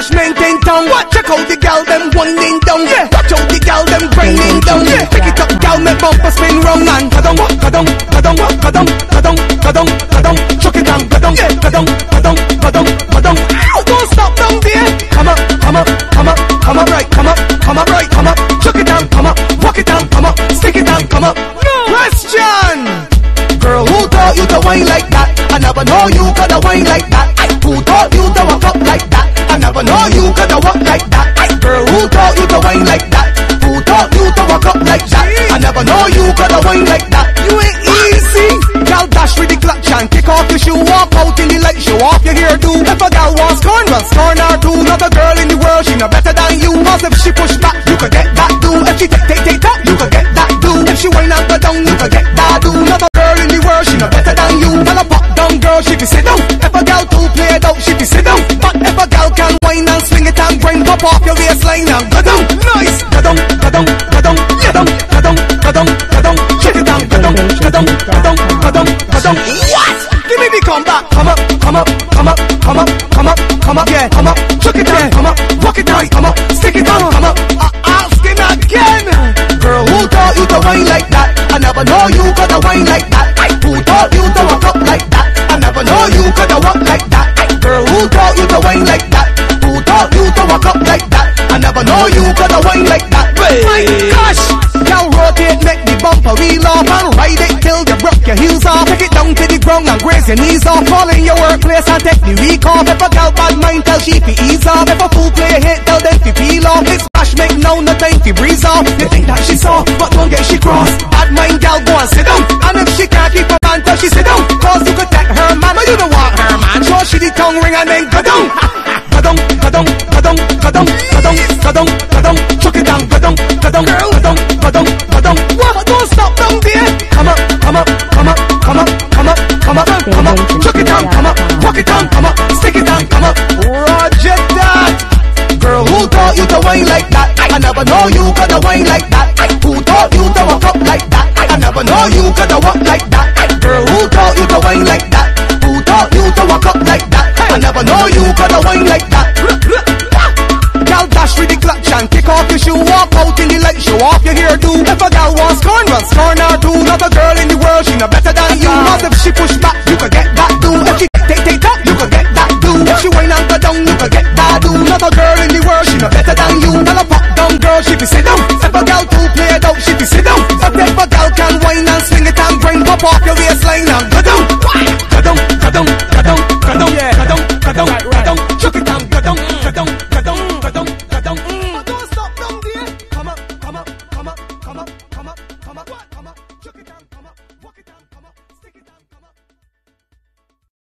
smash maintain tongue. What? Check out the gal them winding down. Yeah. Watch out the gal them grinding down. Yeah. Pick it up, gal, make bumper spin round and kadong, kadong, kadong, kadong, kadong, kadong, kadong. Chuck it down, kadong, kadong, kadong, kadong, kadong. Don't stop down there. Come up, come up, come up, come up right, come up, come up right, come up. Chuck it down, come up, walk it down, come up, stick it down, come up. No question. Girl, who taught you to whine like that? I never know you coulda whine like that. Who taught you to walk up like that? I never know you coulda walk like that. Girl, who taught you to whine like that? Who taught you to walk up like that? I never know you coulda whine like that. You ain't easy. Gal dash with the clutch and kick off your shoe, walk out in the light, show off your hairdo. If a gal wants corn, well scorn her too. Not a girl in the world, she no better than you. Cause if she push back, you could get that do. If she take top, you could get that do. If she whine and go down, you could get that do. Not a girl in the world, she no better than you. Tell a pop down girl, she can sit down. If a gal too play it out, she can sit down. But if a gal can whine and swing it and grind, pop off your waistline and go down. Nice, go down, go down, go down, go down, go down, go down, go down. Check it down, go down, go down, go down, go down, go down. What? Give me the comeback. Come up, come up, come up, come up, come up, come up, yeah, come up. Chuck it down, come up, walk it down, come up, stick it down, come up. Ask him again. Girl, who taught you to whine like that? I never know you coulda whine like that. Who taught you to walk up like that? I never know you coulda walk like that. Girl, who taught you to whine like that? Who taught you to walk up like that? I never know you coulda whine like that. My gosh, gal rotate, make the bumper wheel off and ride it till you broke your heels off. Take it down to the ground and graze your knees off. Fall in your workplace and take the week off. If a gal bad mind, tell she fi ease off. If a fool play a hit, tell them fi peel off. It's smash make now, no time fi breeze off. You think that she saw, but don't get she cross. Bad mind gal go and sit down. And if she can't keep her man, tell she sit down. Cause you could take her man, but you don't want her man. Show she the tongue ring and then go down. Go down, go down, go down, go down, go down, go down, go down. Chuck it down, go down, go down, girl, go down, go down, go down. What? Don't stop down there. Come up, come up, come up, come up, come up, come up, come up. Chuck it down, come up, walk it down, come up, stick it down, come up. Roger that. Girl, who taught you to whine like that? I never know you coulda whine like that. Who taught you to walk up like that? I never know you coulda walk like that. Girl, who taught you to whine like that? Who taught you to walk up like that? I never know you coulda whine like that. Gal dash with the clutch and kick off your shoe, walk out in the light, show off your hairdo. If a gal wants corn, well scorn her too. Not a girl in the world, she no better than you. Cause if she push back, you could get that do. If she take top, you could get that do. If she whine and go down, you could get that do. Not a girl in the world, she no better than you. Tell a pop down girl, she can sit down. If a gal too play it out, she can sit down. But if a gal can whine and swing it and grind, pop off your waistline and go